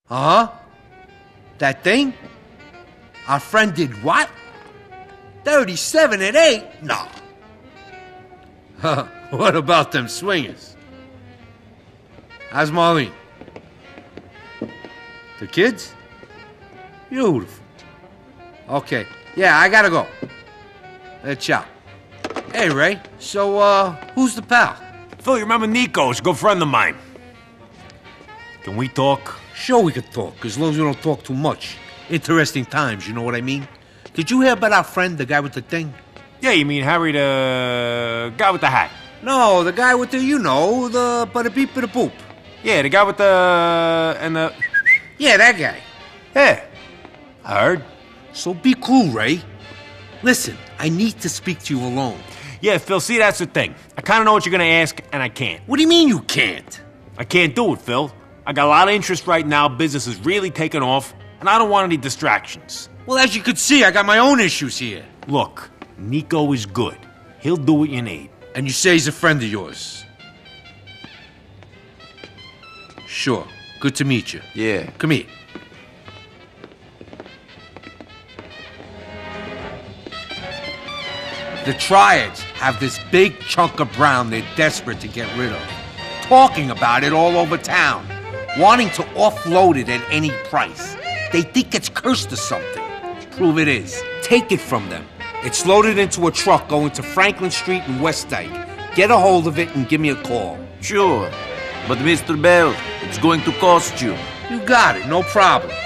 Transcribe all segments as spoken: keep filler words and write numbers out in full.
Uh-huh? That thing? Our friend did what? thirty-seven at eight? No. What about them swingers? How's Marlene? The kids? Beautiful. Okay. Yeah, I gotta go. Uh, ciao. Hey, Ray. So, uh, who's the pal? Phil, you remember Nico? He's a good friend of mine. Can we talk? Sure we could talk, as long as we don't talk too much. Interesting times, you know what I mean? Did you hear about our friend, the guy with the thing? Yeah, you mean Harry, the guy with the hat? No, the guy with the, you know, the bada beep bada boop. Yeah, the guy with the... and the... Yeah, that guy. Yeah, I heard. So be cool, Ray. Listen, I need to speak to you alone. Yeah, Phil, see, that's the thing. I kind of know what you're going to ask, and I can't. What do you mean you can't? I can't do it, Phil. I got a lot of interest right now, business is really taking off, and I don't want any distractions. Well, as you could see, I got my own issues here. Look, Nico is good. He'll do what you need. And you say he's a friend of yours? Sure. Good to meet you. Yeah. Come here. The Triads have this big chunk of brown they're desperate to get rid of. Talking about it all over town. Wanting to offload it at any price. They think it's cursed or something. Prove it is. Take it from them. It's loaded into a truck going to Franklin Street in West Dyke. Get a hold of it and give me a call. Sure. But Mister Bell, it's going to cost you. You got it, no problem.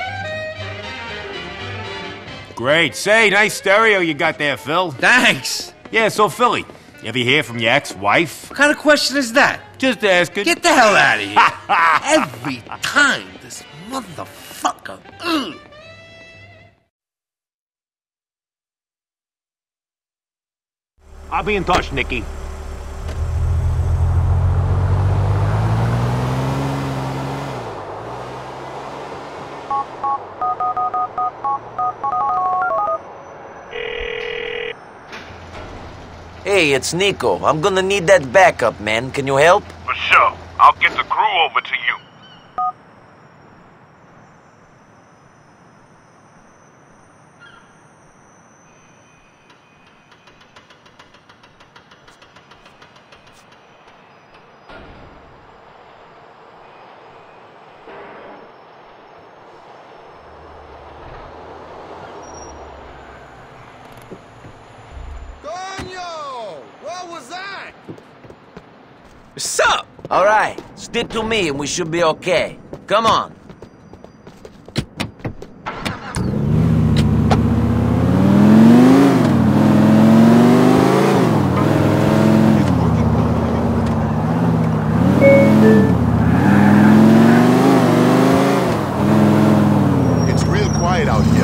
Great. Say, nice stereo you got there, Phil. Thanks. Yeah, so Philly, you ever hear from your ex-wife? What kind of question is that? Just asking. Get the hell out of here. Every time, this motherfucker. Ugh. I'll be in touch, Nicky. Hey, it's Nico. I'm gonna need that backup, man. Can you help? For sure. I'll get the crew over to you. What's up? All right, stick to me and we should be okay. Come on. It's real quiet out here.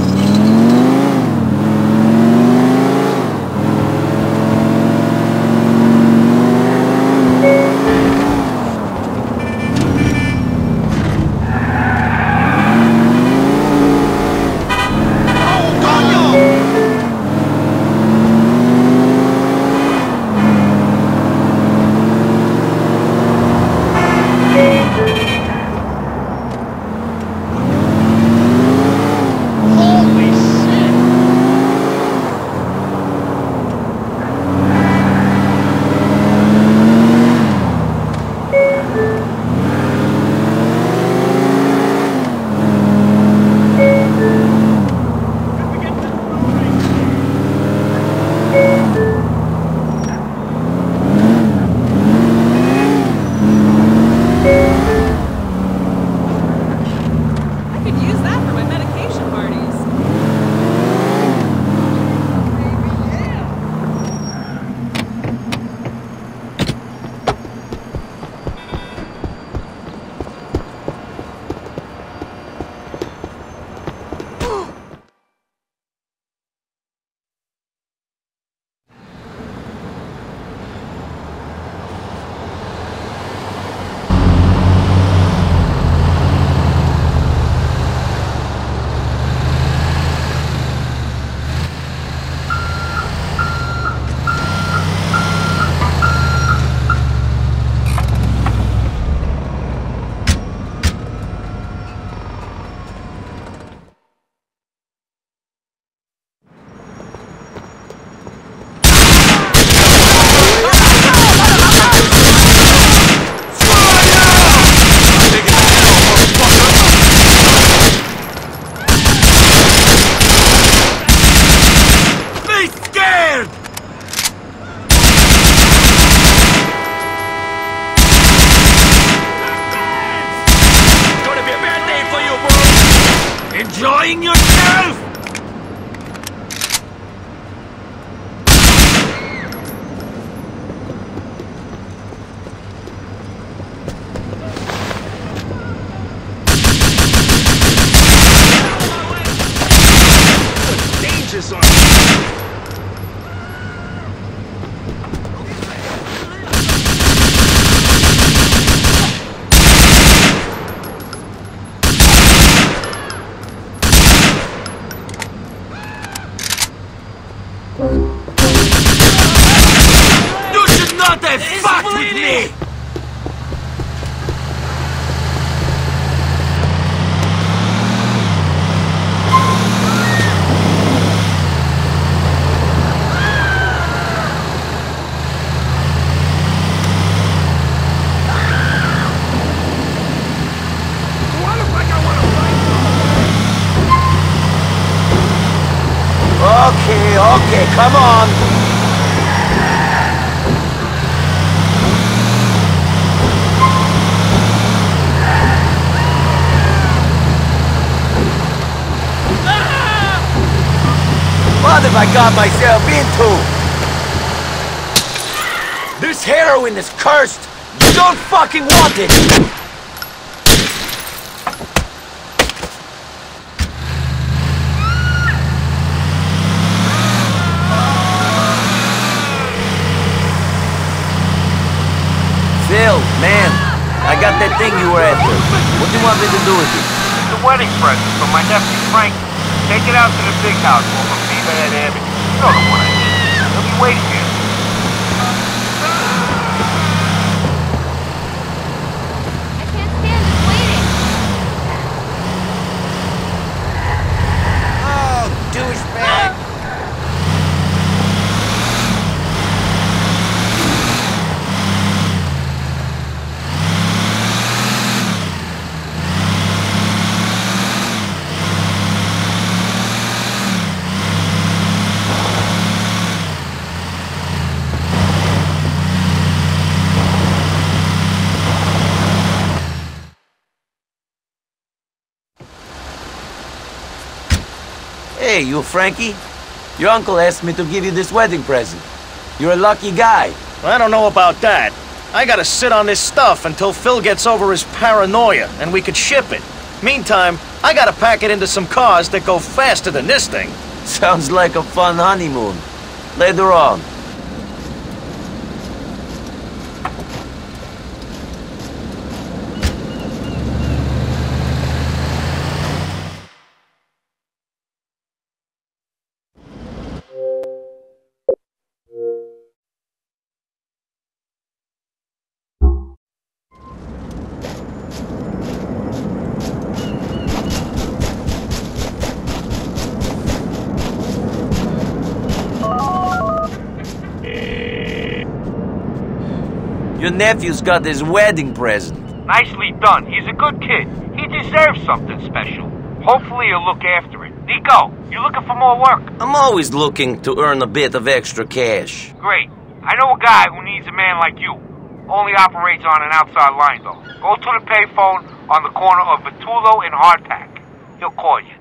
enjoying yourself? Dangerous on You should not have fucked with me! Okay, okay, come on. What have I got myself into? This heroin is cursed. You don't fucking want it. Phil, man, I got that thing you were after. What do you want me to do with it? It's a wedding present from my nephew Frank. Take it out to the big house off of Beaverhead Avenue. You know the one I mean. He'll be waiting here. I can't stand this waiting. Oh, douchebag! Hey, you Frankie? Your uncle asked me to give you this wedding present. You're a lucky guy. I don't know about that. I gotta sit on this stuff until Phil gets over his paranoia, and we could ship it. Meantime, I gotta pack it into some cars that go faster than this thing. Sounds like a fun honeymoon. Later on. Your nephew's got his wedding present. Nicely done. He's a good kid. He deserves something special. Hopefully he'll look after it. Nico, you looking for more work? I'm always looking to earn a bit of extra cash. Great. I know a guy who needs a man like you. Only operates on an outside line, though. Go to the payphone on the corner of Vitulo and Hardpack. He'll call you.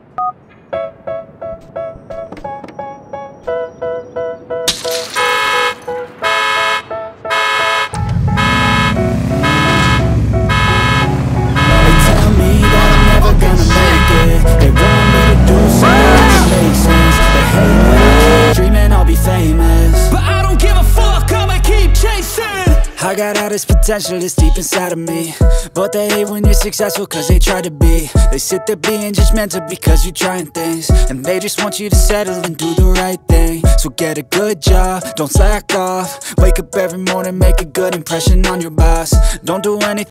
I got all this potential that's deep inside of me, but they hate when you're successful cause they try to be. They sit there being judgmental because you're trying things, and they just want you to settle and do the right thing. So get a good job, don't slack off. Wake up every morning, make a good impression on your boss. Don't do anything